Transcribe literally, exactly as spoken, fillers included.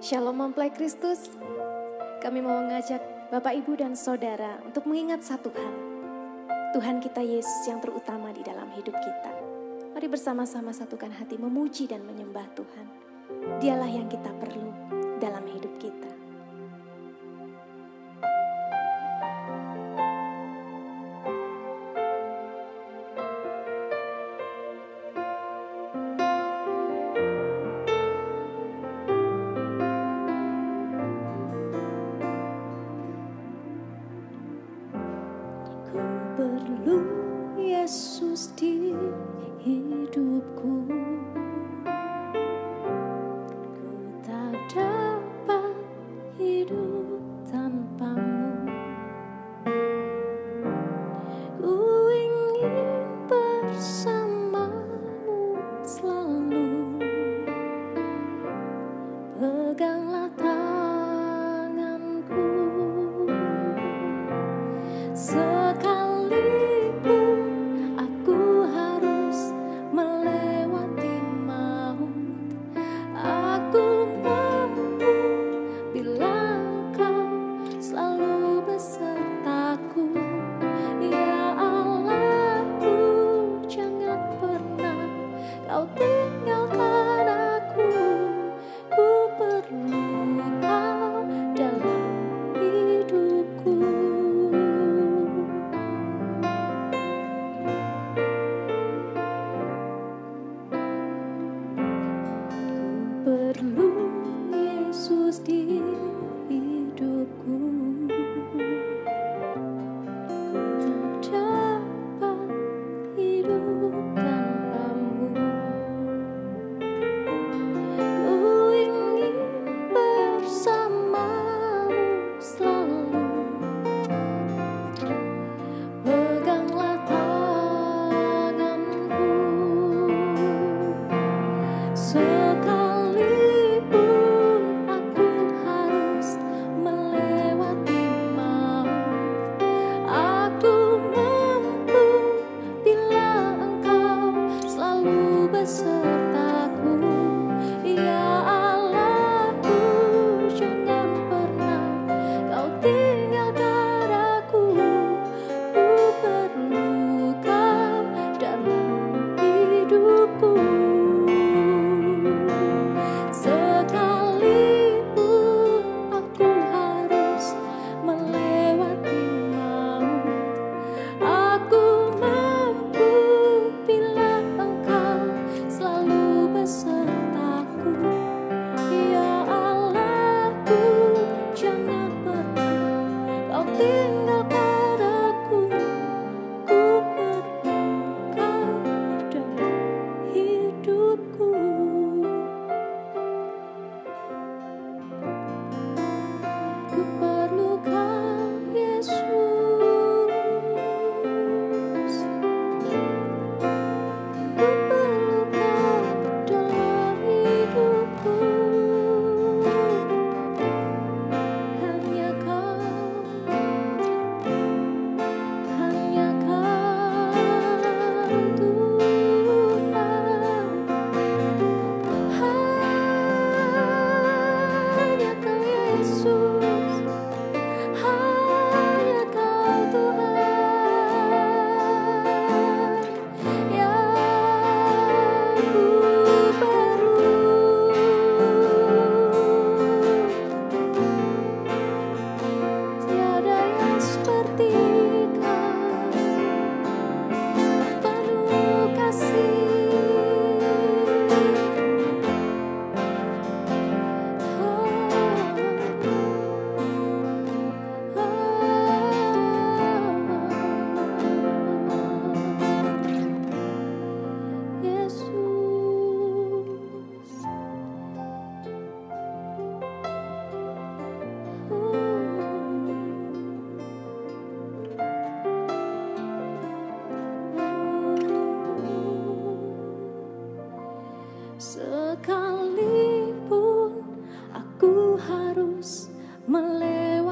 Shalom mempelai Kristus. Kami mau mengajak Bapak, Ibu, dan Saudara untuk mengingat satu hal. Tuhan kita Yesus yang terutama di dalam hidup kita. Mari bersama-sama satukan hati memuji dan menyembah Tuhan. Dialah yang kita perlu dalam hidup kita. Perlu Yesus di hidupku, ku tak dapat hidup tanpamu. Ku ingin bersamamu selalu, peganglah tanganku. Sekalipun aku harus melewati maut, aku mampu bila Engkau selalu besertaku. Ya Allahku, jangan pernah Kau tinggalkan aku. Ku perlu Kau dalam hidupku. Perlu Yesus di hidupku, ku tak dapat hidup tanpamu. Ku ingin bersamamu selalu, peganglah tanganku. Sekalipun aku harus melewati maut, aku mampu bila Engkau selalu besertaku. Ya Allahku, jangan pernah Kau tinggalkan aku. Ku perlu Kau dalam hidupku. Sekalipun aku harus melewati maut, aku mampu bila Engkau selalu besertaku. Ya Allahku, jangan pernah Kau tinggalkan aku. Ku perlu Kau dalam hidupku. Ku perlu Kau, Yesus. Ku perlu Kau dalam hidupku. Hanya Kau, hanya Kau Tuhan. Hanya Kau Yesus, hanya Kau Tuhan yang ku perlu. Tiada yang seperti Kau, penuh kasih. Yesus, sekalipun aku harus melewati